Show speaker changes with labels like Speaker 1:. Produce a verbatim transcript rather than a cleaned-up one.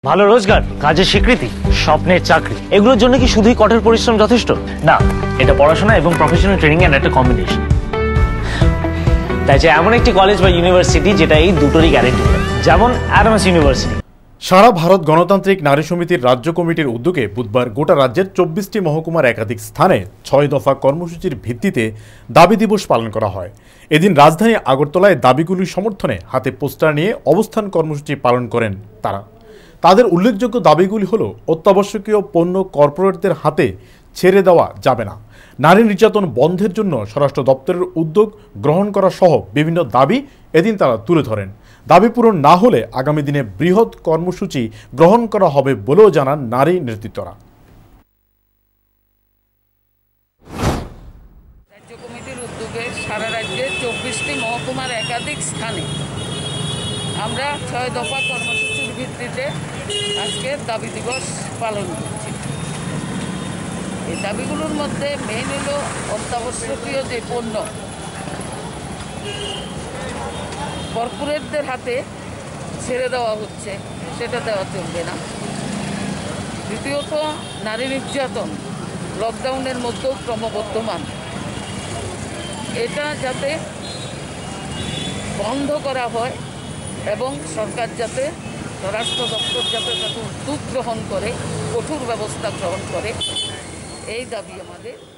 Speaker 1: ভালো রোজগার, কাজের স্বীকৃতি, স্বপ্নের চাকরি, এগুলোর জন্য কি শুধুই কঠোর পরিশ্রম যথেষ্ট? না, এটা পড়াশোনা এবং প্রফেশনাল ট্রেনিং এর একটা কম্বিনেশন। তাই যে এমন একটি কলেজ বা ইউনিভার্সিটি যেটা এই দুটোরই গ্যারেন্টি দেয়, যেমন অ্যাডামস ইউনিভার্সিটি।
Speaker 2: সারা ভারত গণতান্ত্রিক নারী সমিতির রাজ্য কমিটির উদ্যোগে বুধবার গোটা রাজ্যের চব্বিশটি মহকুমার একাধিক স্থানে ছয় দফা কর্মসূচির ভিত্তিতে দাবি দিবস পালন করা হয়। এদিন রাজধানী আগরতলায় দাবিগুলির সমর্থনে হাতে পোস্টার নিয়ে অবস্থান কর্মসূচি পালন করেন তারা। তাদের উল্লেখযোগ্য দাবিগুলি হলো অত্যাবশ্যকীয় পণ্য কর্পোরেটদের হাতে ছেড়ে দেওয়া যাবে না, নারী নির্যাতন বন্ধের জন্য স্বরাষ্ট্র দপ্তরের উদ্যোগ গ্রহণ করা সহ বিভিন্ন দাবি এদিন তারা তুলে ধরেন। দাবি পূরণ না হলে আগামী দিনে বৃহৎ কর্মসূচি গ্রহণ করা হবে বলেও জানান নারী নেতৃত্বরা।
Speaker 3: রাজ্য কমিটির উদ্যোগে সারা রাজ্যের চব্বিশটি মহকুমার একাধিক স্থানে আমরা ছয় দফা কর্মসূচির ভিত্তিতে আজকে দাবি দিবস পালন করছি। এই দাবিগুলোর মধ্যে মেইন হলো অত্যাবশ্যকীয় যে পণ্য কর্পোরেটদের হাতে ছেড়ে দেওয়া হচ্ছে সেটা দেওয়া চলবে না। দ্বিতীয়ত, নারী নির্যাতন লকডাউনের মধ্যেও ক্রমবর্ধমান, এটা যাতে বন্ধ করা হয় এবং সরকার যাতে স্বরাষ্ট্র দপ্তর যাতে তাতে উদ্যোগ গ্রহণ করে, কঠোর ব্যবস্থা গ্রহণ করে, এই দাবি আমাদের।